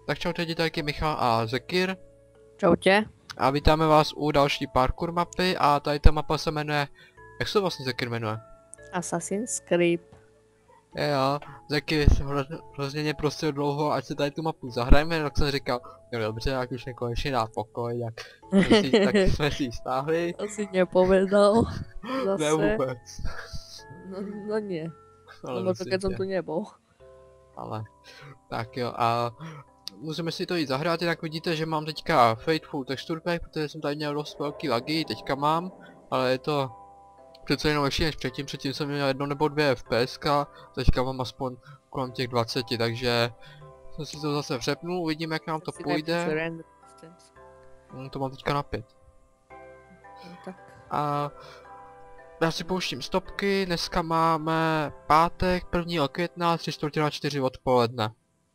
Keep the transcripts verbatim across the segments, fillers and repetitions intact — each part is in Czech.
Tak čau, teď taky Michal a Zekir. Čau tě. A vítáme vás u další parkour mapy a tady ta mapa se jmenuje... Jak se to vlastně Zekir jmenuje? Assassin's Creed. Jo, Zekir jsem hrozně mě prosil dlouho, ať se tady tu mapu zahrajeme, tak jsem říkal, no dobře, jak už mě konečně dá pokoj, jak jsme si, tak jsme si ji stáhli. Asi nepovedal. Zase. Ne vůbec. No, no nie. Ale Lebo to keď som tu nebol. Ale, tak jo, a můžeme si to jít zahrát, jinak vidíte, že mám teďka Faithful Texture Pack, protože jsem tady měl dost velký lagy, teďka mám, ale je to přece jenom lepší než předtím, předtím jsem měl jedno nebo dvě F P S ka, teďka mám aspoň kolem těch dvacet, takže jsem si to zase přepnul, uvidíme jak nám to půjde. Hmm, to mám teďka na pět. No, tak. A já si pouštím stopky, dneska máme pátek, prvního května, tři čtvrtě na čtyři odpoledne.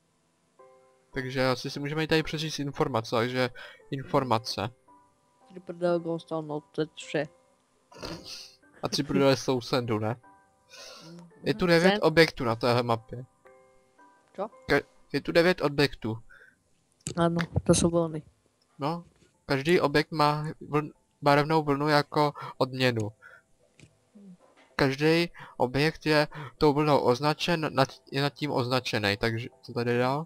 Takže asi si můžeme i tady přečíst informace, takže informace. Tři prdele Ghosttown, no to je vše. A tři prdele jsou sendu, ne? Je tu devět objektů na téhle mapě. Čo? Ka je tu devět objektů. Ano, to jsou vlny. No, každý objekt má vln barevnou vlnu jako odměnu. Každý objekt je tou vlnou označen, nad, je nad tím označený, takže co tady dál?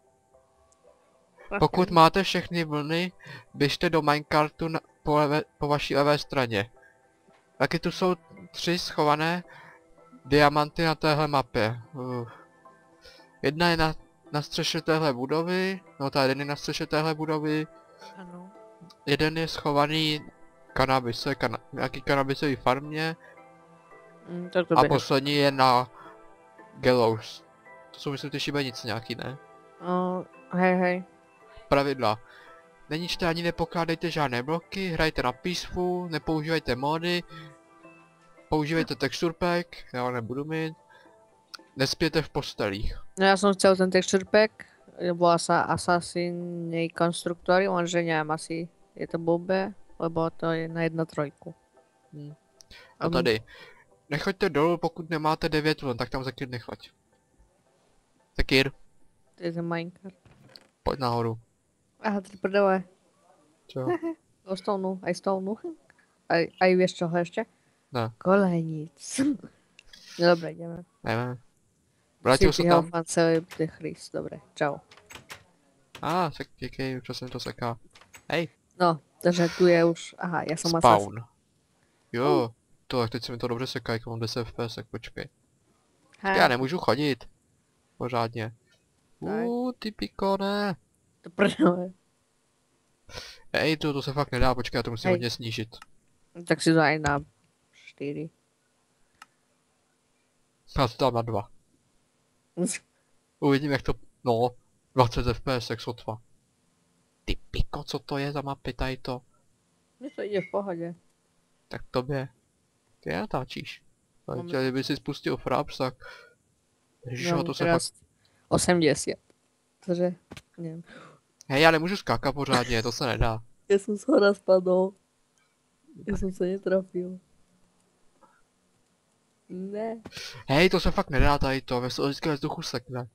Pokud máte všechny vlny, běžte do minecartu na, po, leve, po vaší levé straně. Taky tu jsou tři schované diamanty na téhle mapě. Uh. Jedna je na, na střeše téhle budovy, no ta jeden je na střeše téhle budovy. Ano. Jeden je schovaný kanabise, kana, nějaký kanabisový farmě. Mm, tak to a běhne. poslední je na Gallows. To jsou myslím ty šibenice nějaký, ne? Uh, hej, hej. Pravidla. Neníčte ani nepokládejte žádné bloky, hrajte na peaceful, nepoužívejte mody, používejte texture pack, já nebudu mít, nespěte v postelích. No ja som chcel ten texture pack, volá sa Assassin konstruktory, lenže neviem, asi je to blbé, lebo to je na jedna trojku. Hmm. A tady. Nechoďte dolů, pokud nemáte devět vln, tak tam Zekir nechoď. Zekir. To je ten Minecraft. Pojď nahoru. Aha, tri prdele. Čo? O stolnu, aj stolnu. Aj, aj vieš čoho ešte? Ne. Kolenic. No dobre, ideme. Nevím. Vrátil se tam. Fan celý Christ, dobre, čau. A, ah, sekej, už se mi to seká. Hej. No, takže tu je už, aha, ja som Spawn. Assassin. Jo, to, jak teď se mi to dobře seká, jak mám deset F P S, tak počkej. Ha, Já nemůžu chodit. Pořádně. Uuu, ty pikone. to prdele. Hej, to, to se fakt nedá, počkej, já to musím Hej. hodně snížit. Tak si to aj na štyri. Já to dám na dva. Uvidím jak to, no, dvacet F P S, jak sotva. Ty piko, co to je za mapy tady to? Mně to ide v pohode. Tak tobě. Ty je natáčíš. Ale Máme- tě, kdyby si spustil Fraps, tak... Ježišo, to se fakt... teraz osemdesiat. Takže, neviem. Hej, já nemůžu skákat pořádně, to se nedá. Ja som z hora spadol. Ja som sa netrafil. Ne. Hej, to se fakt nedá tady to, ve se to vždycky ve vzduchu sekne.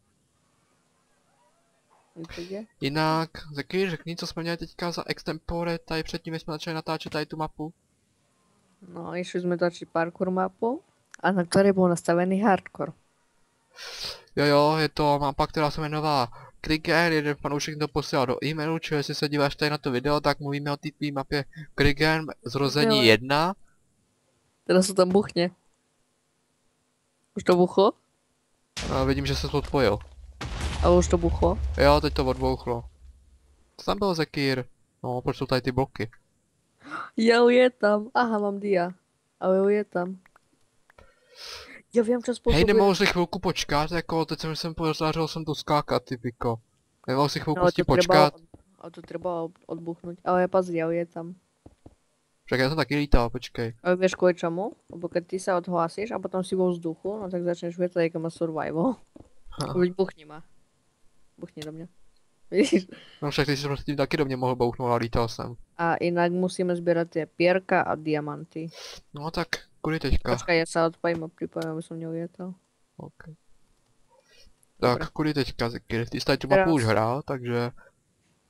To je? Jinak, Zekir, řekni, co jsme měli teďka za extempore, tady předtím, než jsme začali natáčet tady tu mapu. No, išli sme točiť parkour mapu, a na ktorej bol nastavený hardcore. Jo jo, je to mapa, která se jmenovala Krigen, jeden fanoušek to posílal do e-mailu, čili jestli se díváš tady na to video, tak mluvíme o té tvý mapě Krigen zrození Jo. jedna. Teraz sa tam buchne. Už to buchlo? A vidím, že se to odpojil. Ale už to buchlo. Jo, teď to odbouchlo. Co tam byl Zekir? No, proč jsou tady ty bloky? Ja je tam. Aha, mám dia. Ale je tam. Ja viem, čo Hej, spôsobuje. nemohl si chvilku počkat, jako teď jsem jsem podařil jsem tu skákat, ty piko. Nemohl si chvilku ale s tím to počkat. treba, ale to treba odbuchnúť. Ale pozri, ale je tam. Však já jsem taky lítal, počkej. Ale vieš kvôli čomu? Lebo keď ty sa odhlásíš a potom si vo vzduchu, no tak začneš vietať, aké má survival. Veď buchni ma. Buchni do mňa. Vidíš? No však ty jsi prostě tím taky do mě mohl bouchnout a lítal jsem. A inak musíme zbierať tie pierka a diamanty. No tak, kudy teďka? Počkaj, ja sa odpojím a pripojím, aby som neujetal. Okay. Tak, Dobré. kudy teďka, Zekir? Ty jsi tady tu Teraz. mapu už hrál, takže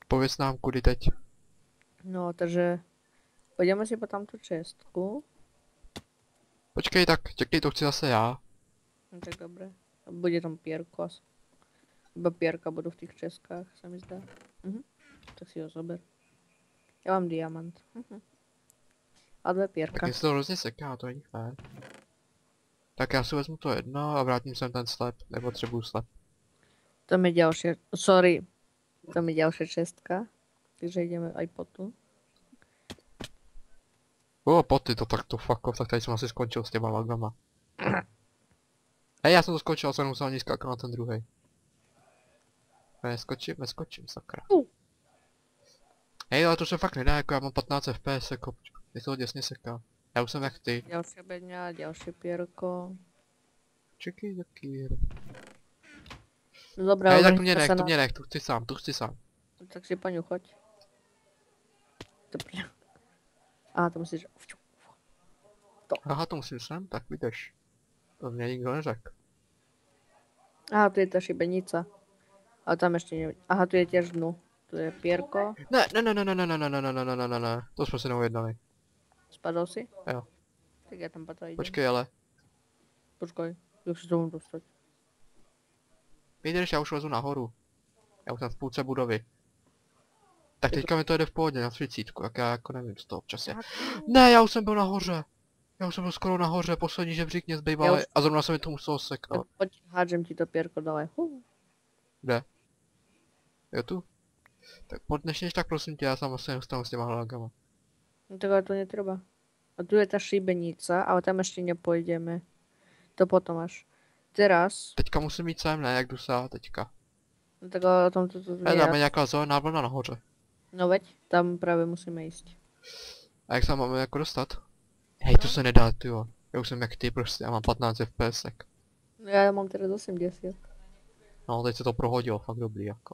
Pověz nám kudy teď. No, takže půjdeme si po tamtu čestku. Počkej, tak čekej, to chci zase já. No tak dobré. Bude tam pěrko asi. Iba pěrka budou v těch českách, se mi zdá. Mhm. Tak si ho zober. Já mám diamant. Mhm. A dvě Tak pěrka. mě se to hrozně seká, to není fér. Tak já si vezmu to jedno a vrátím sem ten slep. Nepotřebuju slep. Tam je další, sorry. Tam je další čestka. Takže jdeme aj po tu. O, poty, to tak to fuck off, tak tady jsem asi skončil s těma lagama. Hej, já jsem to skončil, já jsem musel ani skákat na ten druhý. Neskočím, neskočím, sakra. Uh. Hej, ale to se fakt nedá, jako já mám patnáct F P S, jako, mě to děsně seká. Já už jsem jak ty. Další bedňa, další pěrko. Čekej, taky. No dobré, Hej, tak ale tu mě nech, se tu na- mě nech, tu chci sám, tu chci sám. Tak si poňuchoď. Dobré. A to musíš... Aha, to musím sem, tak vydrž. To mě nikdo neřekl. Aha, tu je ta šibenica. A tam ještě ne... Aha, tu je těž dnu. Tu je pěrko. Ne, ne, ne, ne, ne, ne, ne, ne, ne, ne, ne, ne, ne, ne, to jsme se neujednali. Spadl si? Jo. Tak já tam potom jdem. Počkej, ale. Počkej, jak se tomu dostat? Vydrž, já už lezu nahoru. Já už jsem v půlce budovy. Tak teďka mi to jde v pohodě na třicítku, jak já jako nevím, co to občas je. Ne, já už jsem byl nahoře. Já už jsem byl skoro nahoře, poslední žebřík mě zbýval už- a zrovna se mi to muselo Tak seknout. pojď, hádžem ti to pěrko dole. Huh. Kde? Jo tu? Tak pod dnešněž tak prosím tě, já sám se dostanu s těma hlavkama. No tak ale to netreba. A tu je ta šibenica, ale tam ještě nepůjdeme. To potom až. Teraz, Teďka musím jít sem, ne, jak jdu se teďka. no tak ale o tom to tu Ale dáme je. nějaká zelená vlna nahoře. No veď, tam právě musíme jít. A jak se máme jako dostat? Hej, to se nedá, ty jo. Já už jsem jak ty prostě, já mám patnáct F P S. No já mám teda osmdesát. No, teď se to prohodilo, fakt dobrý jako.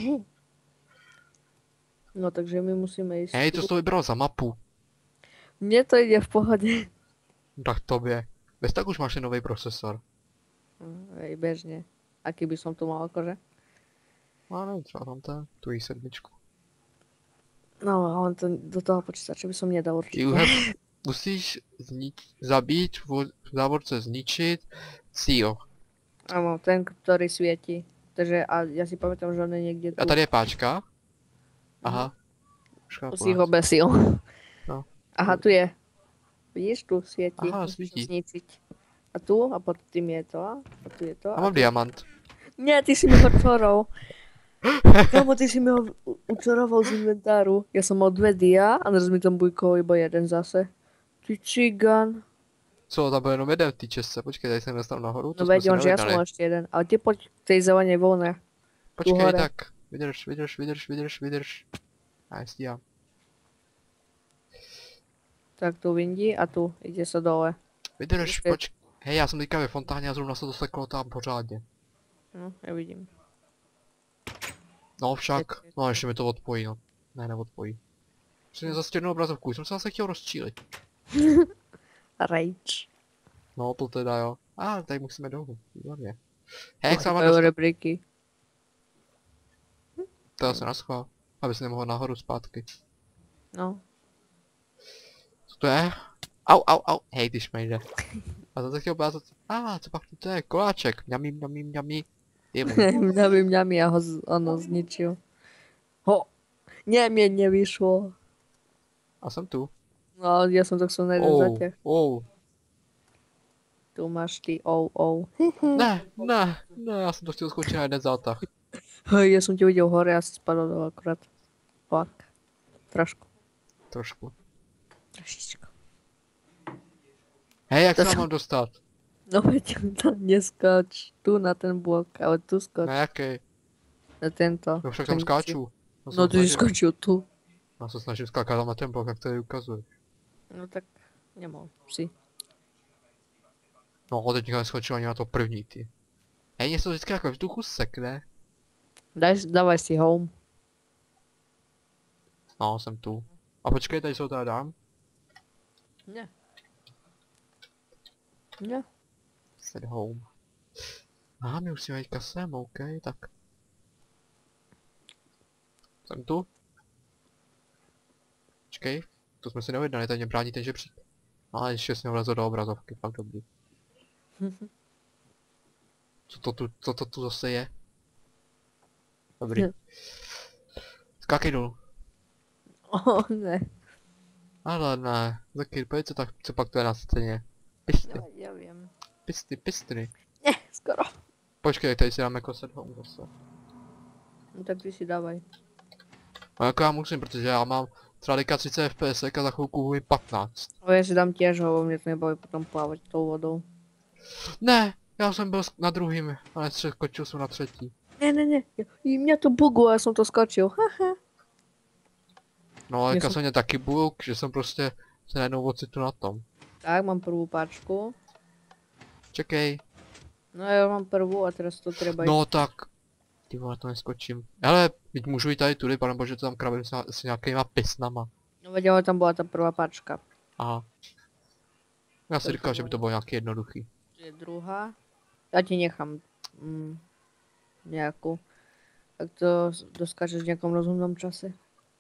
No takže my musíme jít. Hej, to jsi to vybral za mapu. Mně to jde v pohodě. No tak tobě. Bez tak už máš ten nový procesor. Hm, Ej, běžně. Aký by som tu mal akože? No nevím, třeba tam ten, tu i sedmičku. No, ale to do toho počítače by som nedal určitě. You have, musíš znič, zabít, v závorce zničit, cíl. Áno, ten, ktorý svieti. Takže a ja si pamätám, že on je niekde tu. A tady je páčka. Aha. Škoda, Si ho besil. No. Aha, tu je. Vidíš, tu svieti. Aha, Musíš svítí. zničiť. A tu, a pod tým je to. A tu je to. A mám diamant. Nie, ty si mi ho čorol. Kámo, ty si mi ho u- učoroval z inventáru. Ja som mal dve dia a naraz mi tam bujkol iba jeden zase. Ty čigan. Co, tam byl jenom jeden v té česce, počkej, tady jsem dostal nahoru, to No jsme veď, se on, že ja som nevyhnali. mal ešte jeden. Ale ty poď k tej zelenej voľne. Počkej, hore. tak, vydrž, vydrž, vydrž, vydrž, vydrž. A já stíhám. Tak tu vindí a tu ide sa dole. Vydrž, Počkej. počkej. Hej, já jsem teďka ve fontáně a zrovna se to seklo tam pořádně. No, ja vidím. No však, no ještě mi to odpojí, no. Ne, neodpojí. Přesně za stejnou obrazovku, jsem se zase chtěl rozčílit. Rage. No to teda jo. A ah, tady musíme dolů, výborně. Hej, jak se mám Majú dostat? rebríky. To já se naschvál, aby si nemohl nahoru zpátky. No. Co to je? Au, au, au, hej, ty šmejde. A to se chtěl ukázat, a ah, co pak to je, koláček, mňamí, mňamí, mňamí. Jemu. Mňami, mňami a ho z, ono zničil. Ho. Nie, mne nevyšlo. A jsem tu. No, ja som to chcel na jeden Oh, zaťah. oh. Tu máš ty, ou, ou. Ne, ne, ne, já jsem to chtěl skočit na jeden zátah. Hej, ja som ťa videl hore a si spadol dole akurát. Fuck. Trošku. Trošku. Trošičku. Hej, jak To se tam jsem- mám dostat? No veď, tam neskoč. Tu na ten blok, ale tu skoč. Na jaký? Na tento. No však tam Ten skáču. Já se No ty si snažím- skočil tu. Já se snažím skákat tam na ten blok, jak tady ukazuje. No tak nemohl si. No, teďka neskočil ani na to první, ty. Hej, mě se to vždycky jako ve vzduchu sekne. Daj, dávaj si home. No, jsem tu. A počkej, tady se ho teda dám. Ne. Ne. Set home. Aha, my musíme jít sem, OK, tak. Jsem tu. Počkej, to jsme si nevědali, tady mě brání ten žebřík. No, ale ještě jsem vlezl do obrazovky, fakt dobrý. Co to tu, co to tu zase je? Dobrý. Skákej dolů. Oh, ne. Ale ne, Zakir, pojď co tak, co pak to je na scéně. Pisty, Já, já vím. pisty, pistry. Ne, skoro. Počkej, tady si dáme koset home zase. No tak ty si dávaj. No jako já musím, protože já mám třeba teďka třicet F P S a za chvilku budu mít patnáct. Ale já si dám těž ho, mě to nebaví potom plavat tou vodou. Ne, já jsem byl na druhým, ale skočil jsem na třetí. Ne, ne, ne, i mě to buguje, já jsem to skočil, haha. No ale Já teďka jsem- jsem mě taky bug, že jsem prostě se najednou ocitl na tom. Tak, mám prvú páčku. Čekej. No já mám prvú a teraz to treba No tak. Ty vole, to neskočím. Hele, teď můžu jít tady tudy, pane bože, to tam kravím s, s nějakýma pisnama. No veď, ale tam bola tá prvá páčka. Aha. Já si Takže říkal, že by to bylo nějaký jednoduchý. Tu je druhá. Já ti nechám mm, nějakou. Tak to doskážeš v nějakom rozumnom čase.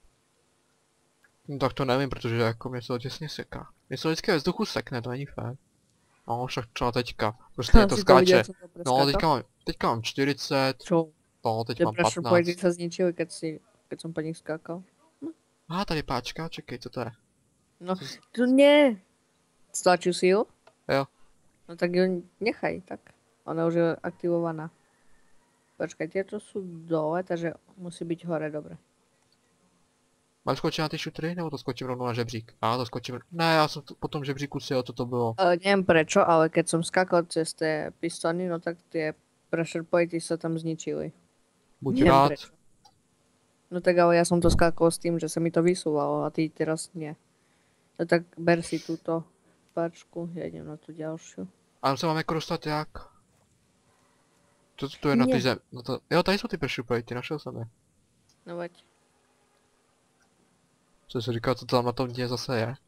No tak to nevím, protože jako mě to těsně seká. Mě to vždycky ve vzduchu sekne, to není fér. No, však třeba teďka. Prostě to Si skáče. viděl, co to No, preskákal? teďka mám, teďka mám čtyřicet, Čo? no, teď Tie mám pressure patnáct. pointy sa zničili, keď si, keď som po nich skákal. Aha, tady páčka, čekej, co to je? No, tu nie. Stlačil si ju? Jo. No tak ju nechaj, tak. Ona už je aktivovaná. Počkaj, tieto sú dole, takže musí byť hore, dobre. Mám skočit na ty šutry, nebo to skočím rovnou na žebřík? A to skočím, ne, já jsem to, po tom žebříku si jo, co to bylo. Uh, neviem prečo, ale keď som skákal cez tie pistóny, no tak tie pressure pointy sa tam zničili. Buď Neviem rád. prečo. No tak ale ja som to skákal s tým, že sa mi to vysúvalo a ty teraz nie. No tak ber si túto páčku, ja idem na tú ďalšiu. A se mám jako dostat jak? Co to, to je na Nie. ty zem? No to, jo, tady jsou ty pressure pointy, našel jsem je. No veď. Co jsi říkal, co to tam na tom dně zase je?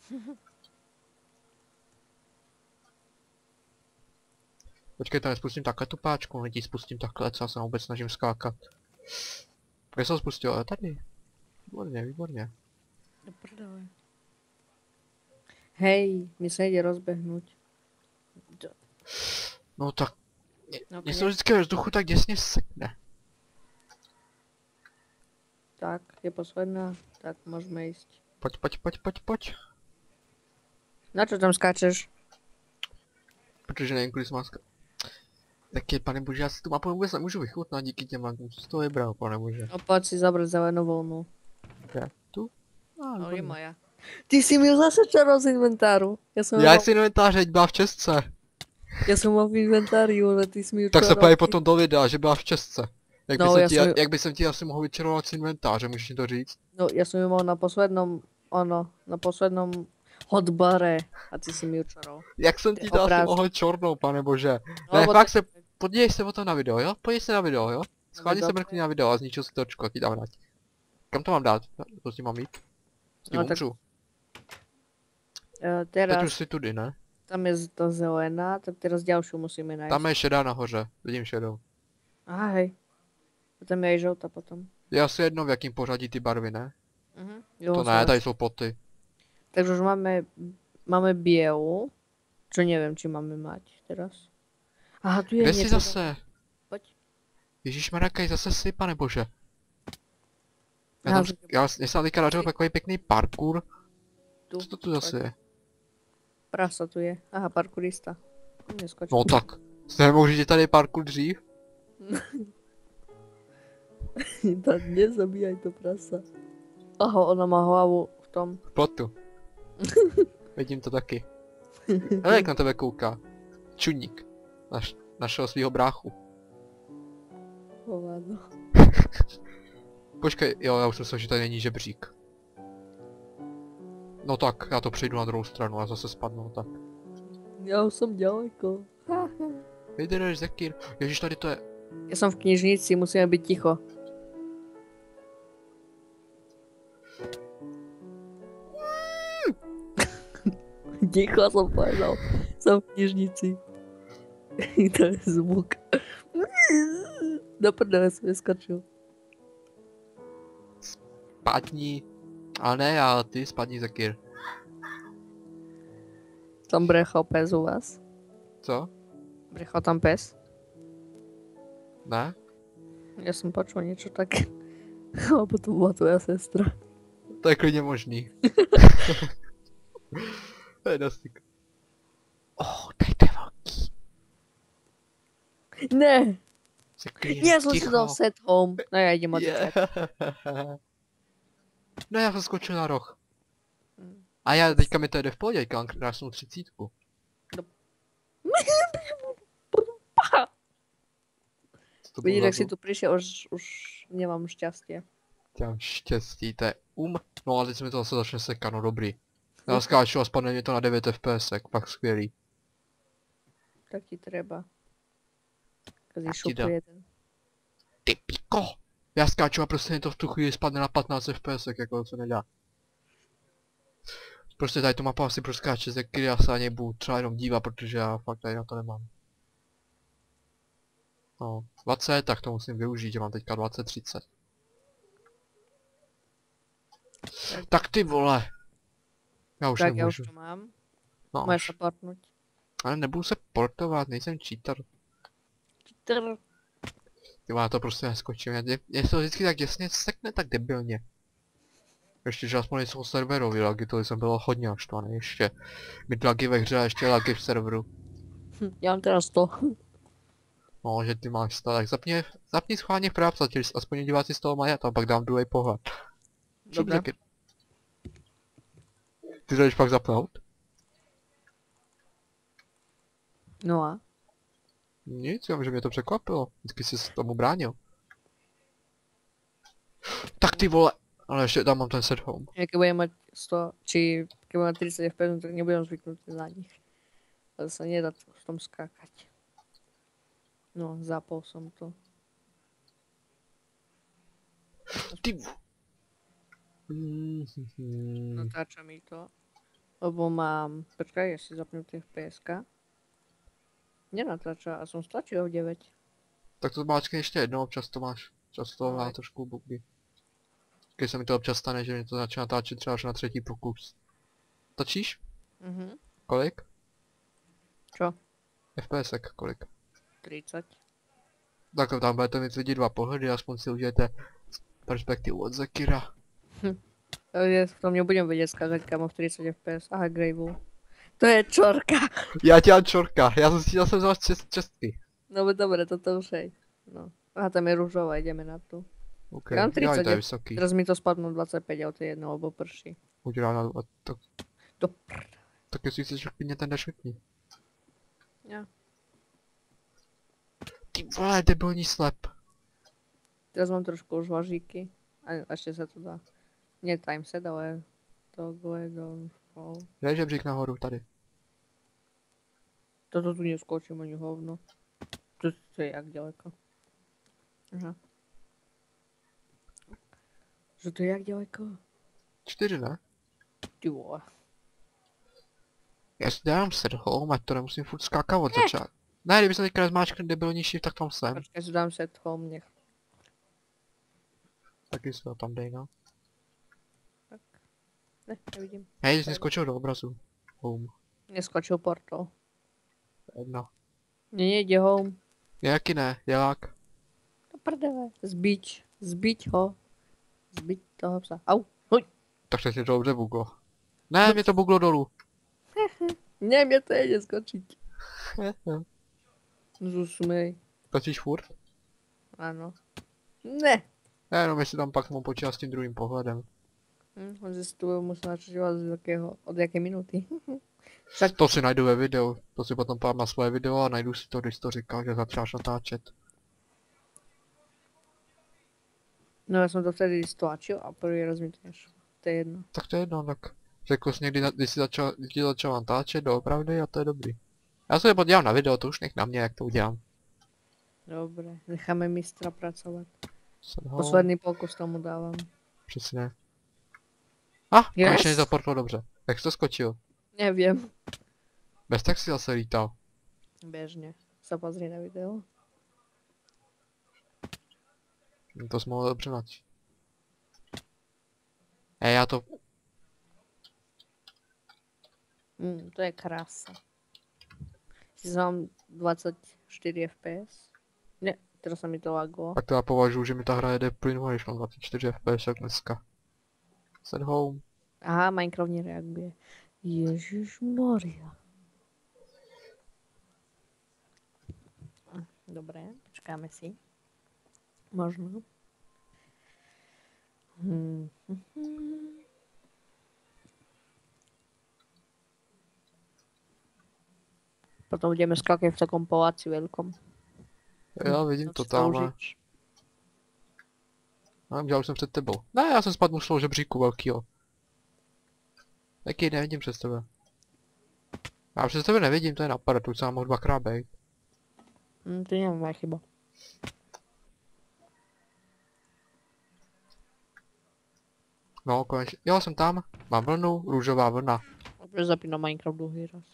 Počkej, to nespustím takhle tu páčku, lidí spustím takhle, co já se vůbec snažím skákat. Kde jsem ho spustil? Ale tady. Výborně, výborně. Do prdele. Hej, mi sa ide rozbehnúť. Do... No tak, No, mě se to vždycky ve vzduchu tak děsně sekne. Tak, je posledná, tak môžeme ísť. Pojď, pojď, pojď, pojď, pojď. Na čo tam skáčeš? Protože nevím, kudy jsem má ská... Tak je, pane bože, já si tu mapu vůbec nemůžu vychutnat díky těm lankům, co z toho vybral, pane bože. No poď si zobrať zelenú voľnu. Kde? Tu? Ah, No je moja. Ty si mi zase čaro z inventáru. Ja som Já mal, si inventář, ať byla v České. ja som mal v inventáriu, ale ty si mi ju Tak se čaroval. pojí potom do videa, že byla v České. Jak, No, by já jsem ti, jsem- jak by jsem ti asi mohl vyčarovat z inventáře, můžeš mi to říct? No ja som ju mal na poslednom, ono, na poslednom hotbare a ty si mi ju čaroval. Jak jsem ti Ty to asi obrázky. mohl čornou, pane bože. No, Ne, lebo fakt ty- se, podívej se o tom na video, jo? Podívej se na video, jo? Schválně se dobře. mrkni na video a zničil si to očko, ti dám dát. Kam to mám dát? To s tím mám jít? S tím No, tak umřu. Uh, Teď teraz, už si tudy, ne? tam je ta zelená, tak teraz ďalšiu musíme nájsť. Tam je šedá nahoře, vidím šedou. Aha, hej. Tam je aj žlta potom. Je asi jedno, v jakým pořadí ty barvy, ne? Mhm. Jo, To som ne, raz- tady jsou poty. Takže už máme, máme bielu, čo neviem, či máme mať teraz. Aha, tu je Kde jsi niečo. zase? Poď. Ježišmarja, kaj zase si, pane bože. Já Aha, tam, já, já jsem teďka dařil takový pěkný parkour. Tu. Co to tu zase je? Prasa tu je. Aha, parkourista. Neskoč. No tak. Jste nemohl říct, že tady je parkour dřív? Tak nezabíjaj to prasa. Aha, ona má hlavu v tom. V plotu. Vidím to taky. Ale jak na tebe kouká. Čudník. Naš, našeho svýho bráchu. Hovado. Počkej, jo, já už myslím, že tady není žebřík. No tak, já to přejdu na druhou stranu a zase spadnu, tak. Ja už som ďaleko. Vydrž, Zakir. Ježiš, tady to je. Ja som v knižnici, musíme byť ticho. Ticho som povedal. Som v knižnici. To je zvuk. Do prdele som vyskočil. Spadni. Ale ne, ale ty spadni za Kyr. Tam brechal pes u vás? Co? Brechal tam pes? Ne? Ja som počul niečo také. Alebo to bola tvoja sestra. To je klidně možný. To je dostyk. Oh, tady to je velký. Ne! Klid, Ja som si ticho. dal set home. No ja idem Je. odtiaľ. No já jsem skočil na roh. Mm. A já teďka mi to jde v pohodě, teďka mám krásnou třicítku. To bylo Vidíš, jak si zadu. tu prišiel, už, už nemám šťastie. Já mám štěstí, to je um. No a teď se mi to zase začne sekat, no dobrý. Já skáču a spadne mi to na devět F P S, pak skvělý. Tak ti treba. Kazí Tak ti šupu dám. jeden. Ty piko! Já skáču a prostě mi to v tu chvíli spadne na patnáct F P S, jako to se nedá. Prostě tady tu mapu asi proskáče, ze který já se ani budu třeba jenom dívat, protože já fakt tady na to nemám. No, dvacet, tak to musím využít, že mám teďka dvacet třicet. Tak, Tak ty vole! Já už tak ja nemůžu. už to mám. No, Môžeš už. sa portnúť. Ale nebudu se portovat, nejsem cheater. Trr. Ty vole, já to prostě neskočím, mě, mě to vždycky tak děsně sekne tak debilně. Ještě, že aspoň nejsou serverový lagy, to jsem byl hodně naštvaný ještě. Mít lagy ve hře a ještě lagy v serveru. Hm, ja mám teraz to. No, že ty máš sta, tak zapni, zapni schválně práv, aspoň diváci z toho mají a tam pak dám druhý pohled. Dobre. Taky. Ty to jdeš pak zapnout? No a? Nic, já že mě to překvapilo. Vždycky jsi se tomu bránil. Tak ty vole, ale ještě tam mám ten set home. Ja keď budem mať sto, či keď budem mať tridsať F P S, tak nebudem zvyknutý na nich. Ale sa nedá v tom skákať. No, zapol som to. Ty v... Mm-hmm. Natáča mi to. Lebo mám... Počkaj, ja si zapnem tie F P S ka. Nenatáča a som stačil deväť. Tak to máčkni ještě jednou, občas to máš. Čas to má Ale- trošku bugy. Když se mi to občas stane, že mi to začíná natáčet třeba až na třetí pokus. Točíš? Mhm. Kolik? Čo? F P S kolik? tridsať. Tak tam budete mít lidi dva pohledy, aspoň si užijete perspektivu od Zekira. Ja v tom nebudem vedieť skákať, kamo v tridsať F P S. Aha, Greybull. To je čorka. Já dělám čorka, já jsem si zase vzal čest, čestky. No dobre, toto už hej. No. Aha, tam je rúžová, ideme na tu. OK, Já mám já to tridsať. je vysoký. Teraz mi to spadnú dvadsaťpäť, ale to je jedno, lebo prší. Udělám na a to, Do prd. tak jestli chceš klidně ten jdeš vypni. Ja. Ty vole, debilní slep. Teraz mám trošku už važíky. A ešte sa to dá. Nie timeset, ale to Gledon Fall. Dej žebřík nahoru, tady. Toto tu neskočím ani hovno. To, to je jak ďaleko. Aha. Že to je jak ďaleko? Čtyři, ne? Ty vole. Já si dám set home, ať to nemusím furt skákat od začátku. Ne, kdyby jsem teďka nezmáčkl debilní shift, tak tam jsem. Počkaj, si dám set home, nech. Taky se to tam dej, no. Ne, nevidím. Hej, jsi skočil do obrazu. Home. Neskočil portál. Jedno. Mne nejde home. Jaký ne, jak? To prdele. Zbiť. Zbiť ho. Zbiť toho psa. Au. Huj. Tak se ti to dobře buglo. Ne, mě to buglo dolů. Ne, mne to jde skočiť. Zusmej. Točíš furt? Áno. Ne. Ne, jenom jestli tam pak mám počítat s tím druhým pohledem. Hm, on si tu musím načívat z jakého, od jaké minuty. Však To si najdu ve videu. To si potom pár na svoje video a najdu si to, když to říkal, že začínáš natáčet. no ja som to vtedy stlačil a prvý raz mi to nešlo. To je jedno. Tak to je jedno, tak. Řekl jsi někdy, na- když jsi začal, když jsi začal natáčet doopravdy a to je dobrý. Já se to podívám na video, to už nech na mě, jak to udělám. Dobre, necháme mistra pracovať. Set home, Posledný pokus tomu dávam. přesně. A, ah, Yes. konečně to portlo dobře. Jak jsi to skočil? Neviem. Bez tak si zase lítal. Bežne. Sa pozri na video. To jsi mohl dobře nač. E, já to... Mm, to je krása. Si mám dvacet čtyři F P S. Ne, teda se mi to lagovalo. Tak to já považuji, že mi ta hra jede plynule, když mám dvacet čtyři F P S jak dneska. Set home. Aha, Minecraft nereaguje. Ježišmarja. Dobré, počkáme si. Možno. Hmm. Potom budeme skákat v takom paláci veľkom. Já vidím to tamhle. Já už jsem před tebou. Ne, já jsem spadl z toho žebříku velkýho. Taky nevidím přes tebe. Já přes tebe nevidím, to je napadat, tu jsem mohl dvakrát bejt. Hm, to je moja chyba. No, konečně. Jo, jsem tam. Mám vlnu, růžová vlna. Opět zapínám Minecraft druhý raz.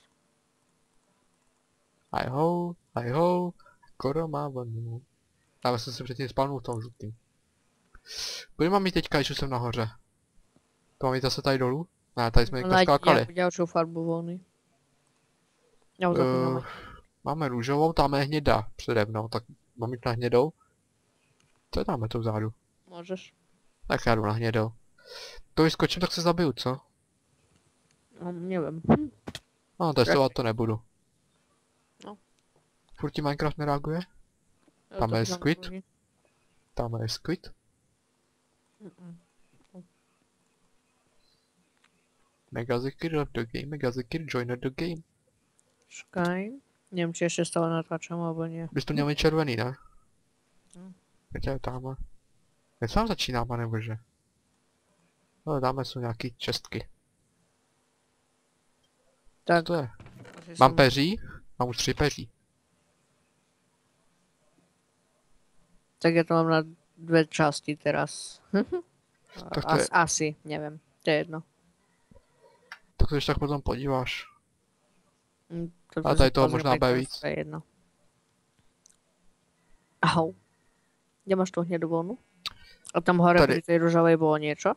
Hi ho, hi ho, Koro má vlnu. Já jsem se předtím spalnul v tom žlutým. Kudy mám jít teďka, když už jsem nahoře? To mám jít zase tady dolů? Ne, tady jsme někde skákali. Já další farbu volny. Já ho zapínám. Uh, máme růžovou, tam je hněda přede mnou, tak mám jít na hnědou? Co je tam tu vzadu? Můžeš. Tak já jdu na hnědou. To když skočím, tak se zabiju, co? No, nevím. No, testovat to nebudu. No. Furt ti Minecraft nereaguje? Tam je squid. Tam je squid. Megazikir left the game, Megazikir joined the game. Čekaj. Nevím, či ještě stále natáčám, alebo nie. Bys to měl mít červený, ne? Hm. Teď je tamhle. Teď sám začínáme, nebo že? No, dáme jsou nějaký čestky. Tak. Co to je? Mám peří? Mám už tři peří. Tak já to mám na dvě části teraz. Tak to As, je... Asi, nevím. To je jedno. Tak to když tak potom podíváš. Hm, to A tady toho možná bude víc. To je jedno. Au. Kde máš tu hnědou vlnu? A tam hore Tady. pri tej ružavej bolo niečo?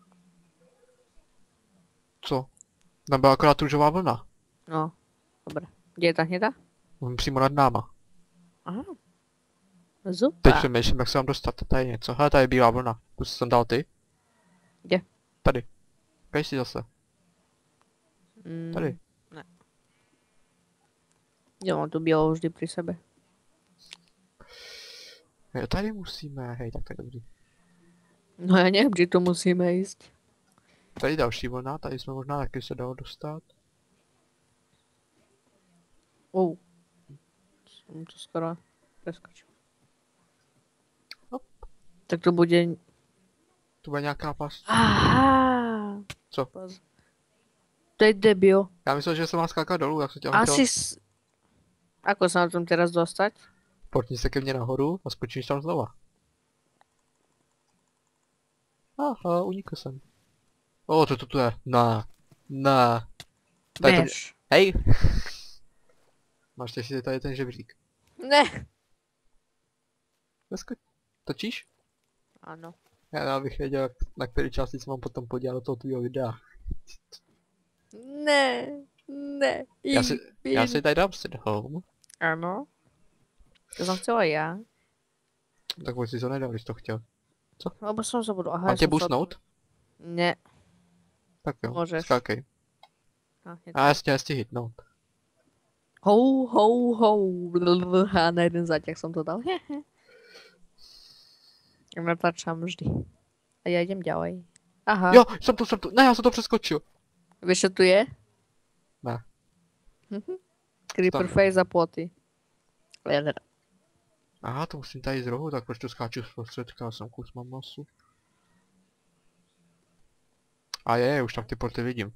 Co? Tam byla akorát růžová vlna. No, dobre. Kde je ta hněda? Mám přímo nad náma. Aha. Teď Super. přemýšlím, jak se mám dostat. Tady je něco. Hele, tady je bílá vlna. Tu jsem dal ty. Kde? Tady. Kaj si zase. Mm, Tady. Ne. Já mám tu bílou vždy pri sebe. Jo, tady musíme. Hej, tak to je dobrý. No já nevím, že to musíme jíst. Tady další vlna, tady jsme možná taky se dalo dostat. Oh. Jsem to skoro preskočil. Hop. Tak to bude... Tu bude nějaká past. Aha. Co? Poz- To je debil. Já myslel, že se má skákat dolů, jak se tě chtěl. Asi... S... Ako sa na tom teraz dostať? Portni se ke mně nahoru a skočíš tam znova. Aha, unikl jsem. O, to to tu je. Ne. Ne. Tady to mě... Než. Hej! Máš si tady ten žebřík. Ne. Neskoč. Točíš? Ano. Já bych věděl, jak- na který části se mám potom podívat do toho tvýho videa. Ne. Ne. Já si, já si tady dám sit home. Ano. To jsem chcela já. Tak pojď si to nedal, když to chtěl. Lebo som sa budú... Aha, Mám tě ja som sa- boostnout? Ne. Tak jo, Můžeš. skákej. A, je A jasně, jasně hitnout. Hou, hou, hou. Blablabla. A na jeden záťah som to dal. Hehe. Ja natáčam vždy. A ja idem ďalej. Aha. Jo, jsem tu, jsem tu. Ne, já jsem to přeskočil. Vieš, čo tu je? Ne. Mhm. Creeper Tam. face a ploty. Ja teda. Aha, to musím tady z rohu, tak proč to skáču z prostředka, já jsem kus mám masu. A je, už tam ty porty vidím.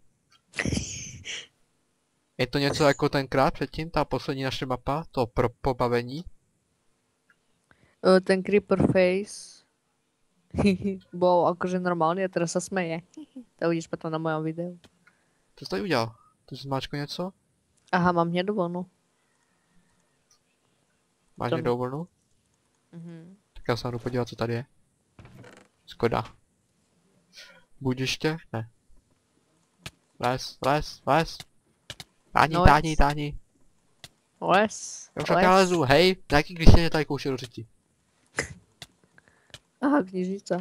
Je to něco jako tenkrát předtím, ta poslední naše mapa, to pro pobavení? Uh, ten creeper face bol akože normálny a teraz sa smeje. To uvidíš potom na mojom videu. Co jsi tady udělal? Ty jsi zmáčkl něco? Aha, mám hnědou vlnu. Máš To- někdo vlnu? Mhm. Tak já se jdu podívat, co tady je. Škoda. Budiště? Ne. Les, les, les. Táni, No, táni, les. táni. Les. Já však les. já lezu, hej, nějaký když se tady kouše do řiti. Aha, knižnica.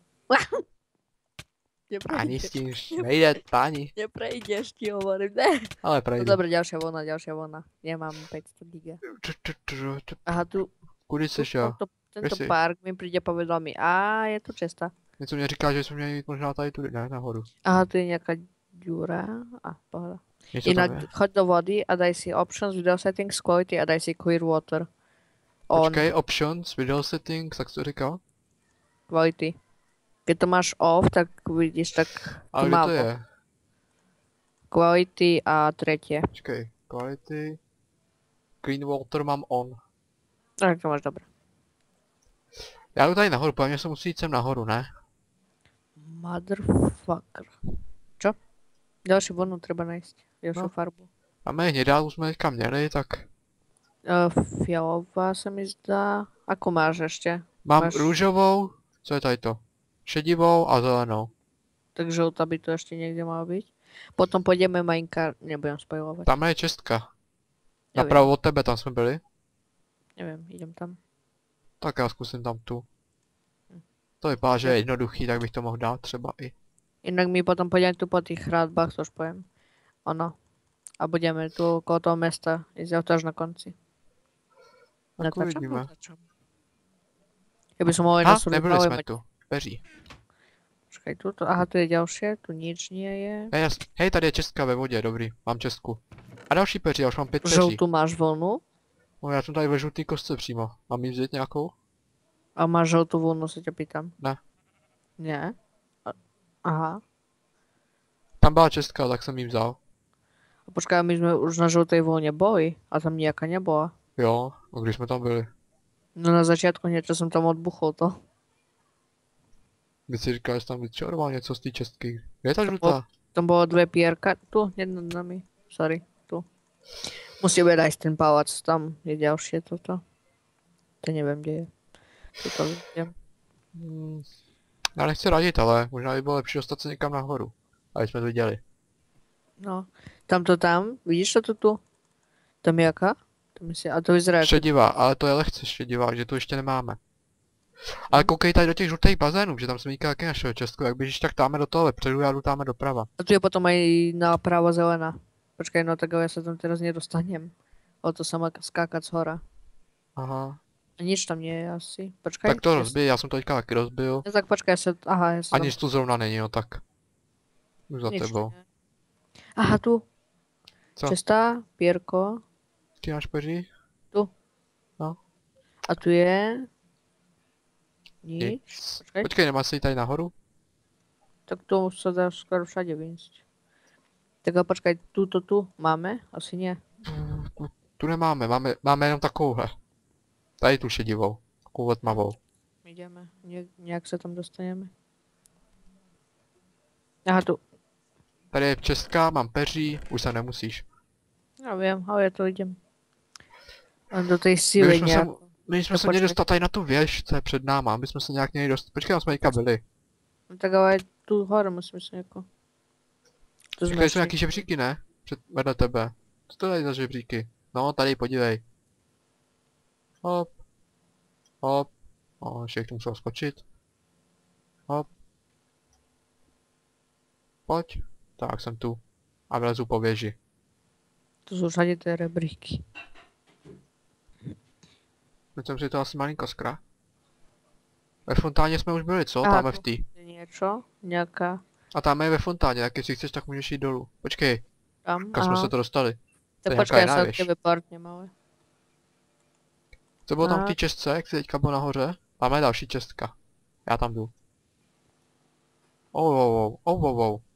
Ani s Neprejdeš. tím nejde, táni. Neprejdeš, ti hovorím, ne. Ale No prejdu. dobre, ďalšia vlna, ďalšia vlna. Nemám päťsto giga. Aha, tu, Kudy tu jsi šel? tento, tento Kde jsi? park mi príde povedomí. A je tu cesta. Něco mě říká, že jsme měli jít možná tady tudy, ne, nahoru. Aha, tu je nejaká ďura. A, pohoda. Něco Inak tam je. choď do vody a daj si options, video settings, quality a daj si clear water. On, Počkej, options, video settings, tak jsi to říkal? quality. Keď to máš off, tak vidíš tak Ale tu kde to málo. je? Quality a tretie. Počkej, quality. Clean water mám on. Tak to máš dobre. Já jdu tady nahoru, podle mě se musí jít sem nahoru, ne? Motherfucker. Čo? Ďalšiu vlnu treba nájsť. Ďalšiu No. farbu. Máme hnědá, už jsme teďka měli, tak... Uh, fialová sa mi zdá. Ako máš ešte? Mám Máš- růžovou, co je tady to? Šedivou a zelenou. Tak žltá by to ešte niekde mala byť. Potom pôjdeme Minecraft, nebudem spojovať. Tam je čestka. Nevím. Napravo od tebe, tam jsme byli. Neviem, idem tam. Tak já zkusím tam tu. To vypadá, že je jednoduchý, tak bych to mohl dát třeba i. Inak my potom pôjdeme tu po tých hradbách, to už poviem. Ono. A budeme tu okolo toho mesta, ísť to až na konci. Tak Natáčam? uvidíme. Natáčam. Ja by som mohol aj A, na sebe nebyli jsme zaujímať. tu. Peří. Počkaj, tu, aha, tu je ďalšie, tu nič nie je. Hej, jas... Hej, tady je čestka ve vodě, dobrý. Mám čestku. A další peří, já už mám pět peří. Žltú máš vlnu No, já jsem tady ve žlutý kostce přímo. Mám jí vzít nějakou? a máš žltú vlnu, sa ťa pýtam. Ne. Nie? A- Aha. Tam byla čestka, tak jsem jí vzal. A počkaj, my sme už na žltej vlne boli a tam nejaká nebola. Jo, a když jsme tam byli. No na začiatku niečo som tam odbuchol to. Když si říkal, že tam vyčaroval něco z té čestky. Kde je ta To žlutá? Tam bolo dve pierka, tu, jedna nad nami, sorry, tu. Musíme dať ten palác, tam je ďalšie toto. To neviem, kde je. Tuto vidím. Hmm. Já nechci radit, ale možná by bylo lepší dostat se někam nahoru. Aby jsme to viděli. No, tamto tam, vidíš to tu? Tam je jaká? Tam je si, a to vyzerá jako... Šedivá, ale to je lehce šedivá, že tu ještě nemáme. Ale koukej tady do těch žlutých bazénů, že tam jsem říkal taky našel čestku, jak běžíš tak táme do toho vepředu, já jdu táme doprava. A tu je potom aj napravo zelená. Počkaj, no tak ale ja sa tam teraz nedostanem. O to sa má skákať z hora. Aha. A nič tam nie je asi. Počkaj. Tak to ja rozbij, já jsem to teďka taky rozbil. sa- Tak počkaj, ja sa... Aha, ja sa Ani tu zrovna není, no tak. Už za Nič tebou. nie. Aha, tu. Co? Čestá, pierko. Ty máš peří? A tu je... Nič. Nic. Počkej. Počkej, nemáš si jít tady nahoru? Tak to sa dá skoro všade výjsť. Tak a počkaj, túto tu máme? Asi nie. Tu, tu nemáme, máme, máme jenom takovouhle. Tady tu šedivou. Takovou tmavou. Ideme. Nie, nejak sa tam dostaneme. Aha, tu. Tady je čestka, mám peří, už se nemusíš. Ja viem, ale ja to idem. A do tej My síly jsme se, nejak. my jsme No se měli počkej. dostat tady na tu věž, co je před náma, aby jsme se nějak měli dostat. Počkej, tam jsme teďka byli. No tak ale aj tu hore musíme sa nejako. Tu Počkej, jsou šli. nějaký žebříky, ne? Před, vedle tebe. Co to je za žebříky? No, tady, podívej. Hop. Hop. O, ještě k tomu musel skočit. Hop. Pojď. Tak, jsem tu. A vlezu po věži. Tu sú všade tie rebríky. Teď jsem si to asi malinko skra. Ve fontáně jsme už byli, co? Aha, Tam tu. v tý. Je niečo? Nejaká... A tam je ve fontáně, tak jestli chceš, tak můžeš jít dolů. Počkej, Tam? kam jsme Aha. se to dostali? Tak je počkaj, ja nějaká sa jiná od věž. tebe partnem, ale... Co bylo tam v Aha. té čestce, jak jsi teďka byl nahoře? Tam je další čestka. Já tam jdu. Oh, oh, oh, oh, oh, oh.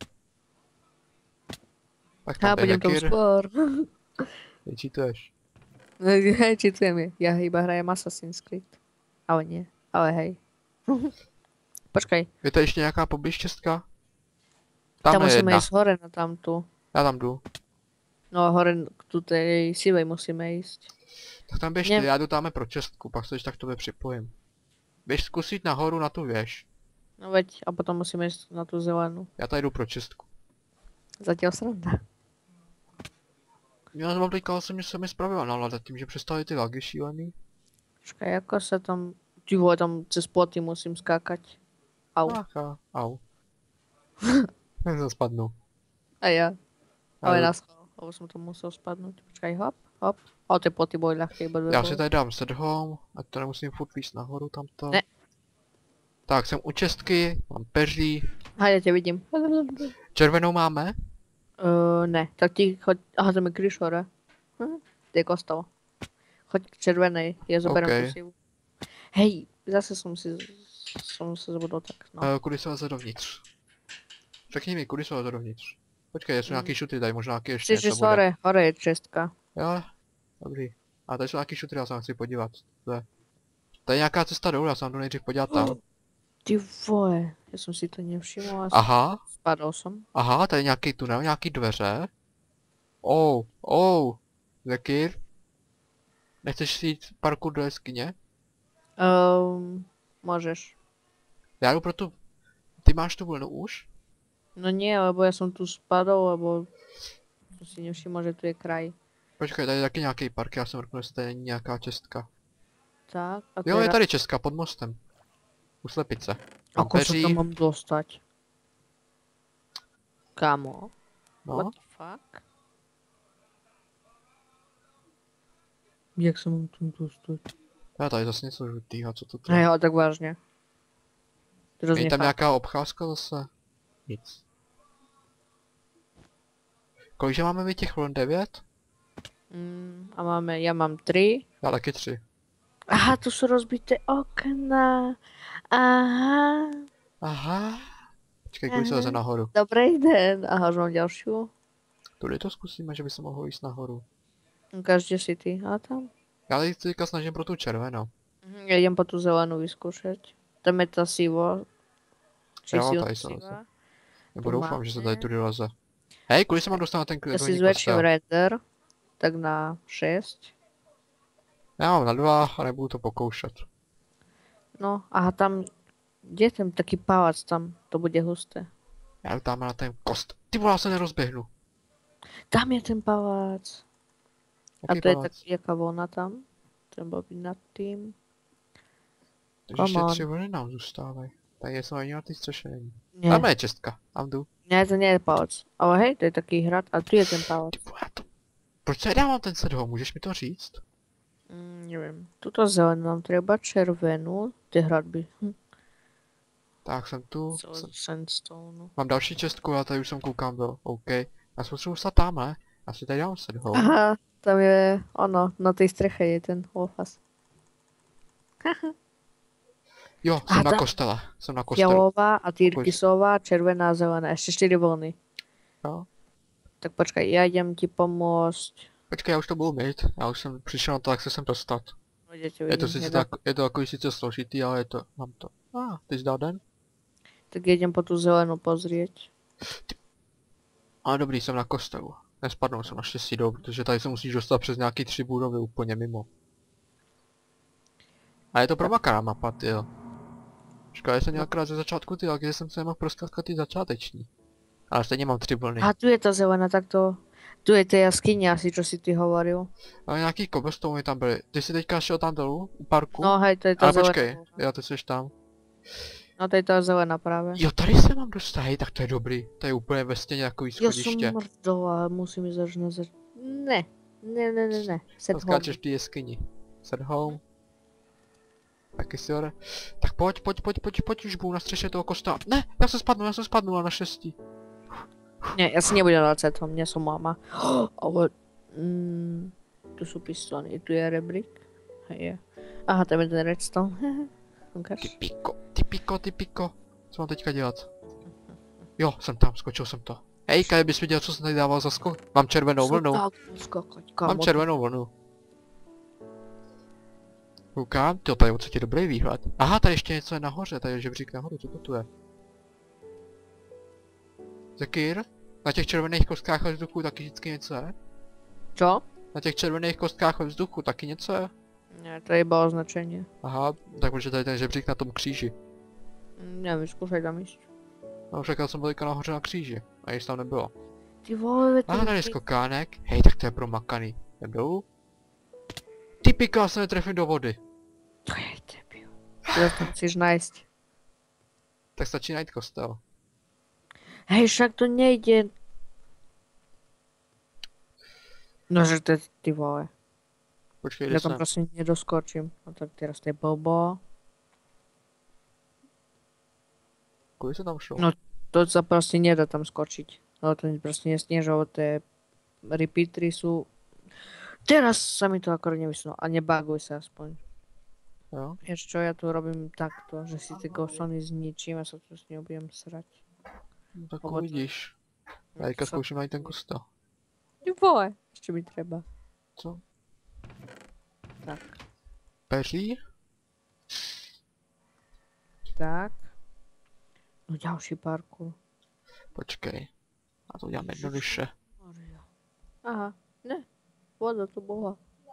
Tak Ha, tam jde budem tomu Nekir. skôr. Vyčítuješ. Hej, čitujem je. Ja iba hrajem Assassin's Creed. Ale nie. Ale hej. Počkaj, Je tady ještě nějaká poblíž čestka? Tam, tam je musíme jedna. ísť hore na tamtu. Já tam jdu. No hore k tu tej sivej musíme ísť. Tak tam běž Ne- ty, já jdu tam pro čestku, pak se když tak tobě připojím. Běž zkusit nahoru na tu věž. No veď, a potom musíme jít na tu zelenou. Já tady jdu pro čistku. Zatím sranda. Já mám teďka vlastně, že se mi spravila nálada tím, že přestali ty lagy šílený. Počkej, jako se tam... Ty vole, tam cez ploty musím skákať. Au. Ach, a, au. Já jsem spadnu. A ja. Ale Ale- na schvál, lebo som to musel spadnúť. Počkaj, hop, hop. Ale tie ploty boli ľahké, iba dve Já boli. si tady dám set home, ať to nemusím furt víc nahoru tamto. Ne. Tak, jsem u čestky, mám peří. Aha, ja ťa vidím. Červenou máme? Uh, ne, tak ti choď... Aha, tam je kryš hore. Hm, to je kostol. Choď k červenej, ja zoberiem OK. tú sivu. Hej, zase som si... Som sa zabudol tak, no. Uh, kudy se leze dovnitř? Řekni mi, kudy se leze dovnitř? Počkej, jsou Mm. nějaký šutry tady, možná nějaký ještě Chceš něco ísť bude. hore, hore je čestka. Jo, dobrý. A tady jsou nějaký šutry, já se na chci podívat. To je. Tady je nějaká cesta dolů, já se na to nejdřív podívat tam. Ty vole, ja som si to nevšimla. Aha, Spadol som. aha, tady je nějaký tunel, nějaký dveře. Oh, oh, Zekir. Nechceš si jít parkour do jeskyně? Um, môžeš. Já jdu pro tu... Ty máš tu vlnu už? No nie, lebo ja som tu spadol, lebo som si nevšimol, že tu je kraj. Počkej, tady je taky nějaký park, já jsem řekl, že tady není nějaká čestka. Tak, a Jo, je teraz... tady čestka pod mostem. U slepice. Mám Ako sa peří, tam mám dostať? Kamo? What no. the fuck? Jak sa mám tam dostať? Já tady zase něco žlutýho, co to tu je? Hej, ale tak vážne. Teraz Je tam nechápem. nějaká obcházka zase? Nic. Kolikže máme my těch vln? devět? Mm, a máme, ja mám tri. Já taky tři. Aha, tu sú rozbité okna. Aha. Aha. Počkej, kudy se Aha. leze nahoru? Dobrý den. Aha, už mám ďalšiu. Tudy to zkusíme, že by se mohlo jít nahoru. Ukáž, kde si ty. A tam? Já tady se teďka snažím pro tu červenou. Mhm, ja idem po tú zelenú vyskúšať. Tam je tá sivo. Či Jo, si tady se leze. siva. Nebo Tu doufám, že se tady máme. tudy leze. Hej, kudy se mám dostat na ten Ja klidný si zväčším kostel? render. Tak na šesť. Já mám na dva a nebudu to pokoušet. No, aha, tam... Kde je ten taký palác tam? To bude husté. Já jdu tam na ten kost. Ty vole, já se nerozběhnu. Tam je ten palác. A Jaký to je palác? tak, jaká vlna tam? Treba byť nad tým. Takže ještě come on. tři vlny nám zůstávají. Tady je ani na té střeše není. Nie, Tam je čestka, tam jdu. nie, to nie je palác. Ale hej, to je taký hrad. A tu je ten palác. Ty vole, já to... Proč se dávám ten set ho? Můžeš mi to říct? Mm, neviem. Tuto zelenú nám treba, červenú. Tie hradby. Hm. Tak jsem tu. Celé Jsem... z sandstone. Mám další čestku, já tady už jsem koukám byl. OK. Já se potřebuji stát tamhle. Já si tady dám set ho. Aha, tam je ono, na tej streche je ten olfas. Jo, A jsem na tam- kostele. Jsem na kostelu. Fialová a tyrkysová, červená a zelená. Ešte štyri vlny. Jo. Tak počkaj, ja idem ti pomôcť. Počkej, já už to budu mít. Já už jsem přišel na to, jak se sem dostat. Budete Je to vidieť, sice nedá- tak, je to jako sice složitý, ale je to, mám to. A, ah, ty jsi dal den? Tak idem po tú zelenú pozrieť. Ale dobrý, jsem na kostelu. Nespadnou jsem naštěstí dolů, protože tady se musíš dostat přes nějaký tři budovy úplně mimo. A je to promakaná mapa, tyjo. Škoda, že jsem nějak ze začátku ty, ale když jsem se nemohl proskakovat ty začáteční. Ale stejně mám tři vlny. A tu je tá zelená, tak to... Tu je tá jaskyňa asi, čo si ty hovoril. Ale nějaký cobblestone tam byly. Ty jsi teďka šel tam dolů, u parku? No hej, to je tá ale zelená. počkej, jo, ty jsi tam. No to je tá zelená práve. Jo, tady se mám dostat, hej, tak to je dobrý. To je úplně ve stěně takový Ja som schodiště. mrdová, musím ísť až na zač... Ne, ne, ne, ne, ne. Set home. Skáčeš ty jeskyni. Set home. Taky si hore. Tak pojď, pojď, pojď, pojď, pojď, už budu na střeše toho kostela. Ne, já jsem spadnul, já jsem spadnul na šestí. Nie, ja si nebudem dať set home, nie som mama. Ale... Mm, tu sú pistony, tu je rebrík. Hej, je. Aha, tam je ten redstone. Ukáž. Ty piko, ty piko, ty piko. Co mám teďka dělat? Jo, jsem tam, skočil jsem to. Hej, Kaj, bys viděl, co jsem tady dával za skok? Mám červenou vlnu. Tak, skakať, kámo. Mám červenou vlnu. Koukám, tyjo, tady je určitě dobrý výhled. Aha, tady ještě něco je nahoře, tady je žebřík nahoru, co to tu je? Zekýr? Na těch červených kostkách ve vzduchu taky vždycky něco je? Čo? Na těch červených kostkách ve vzduchu taky něco je? Nie, to je iba označenie. Aha, tak protože tady ten žebřík na tom kříži. Nevím, zkusej tam jít. No čekal jsem teďka nahoře na kříži. A již tam nebylo. Ty vole, A tady je skokánek. Hej, tak to je promakaný. Jdem dolů. Ty pika, se netrefím do vody. To je debil. Ty to chceš najít. Tak stačí najít kostel. Hej, však to nejde. No, že to je ty vole. Počkej, Já kde tam jsem? prostě nedoskočím. No tak teraz to je blbo. Kudy se tam šlo? No. To sa proste nedá tam skočiť. No to proste nesmie, že tie repeatery sú... Teraz sa mi to akorát nevysnulo. A nebaguj sa aspoň. Jo? Vieš čo, ja tu robím takto, že si tie gosony zničím a sa tu s ňou budem srať. No, tak Oba to- uvidíš. Já teďka zkouším najít ten kostel. Ty vole, ešte mi treba. Co? Tak, Peří? tak. No ďalší parkour. Počkej. A to udělám jednoduše. Aha, ne. Voda tu bola.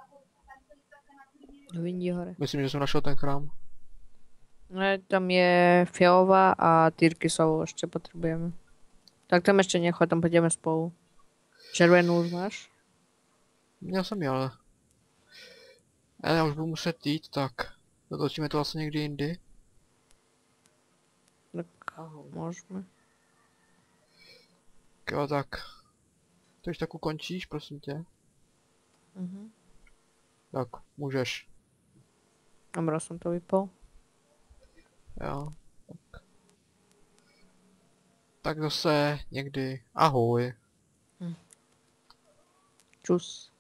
Vindí hore. Myslím, že jsem našel ten chrám. Ne, tam je fialová a tyrkysovou ešte potrebujeme. Tak tam ešte nechoď, tam pôjdeme spolu. Červenú už máš? Měl jsem ji, ale... Ale já už budu muset jít, tak... Dotočíme to vlastně někdy jindy. Tak môžeme. Jo, tak... To už tak ukončíš, prosím tě. Mhm. Tak, můžeš. Dobra, som to vypol. Jo. Tak. Tak zase někdy. Ahoj. Čus.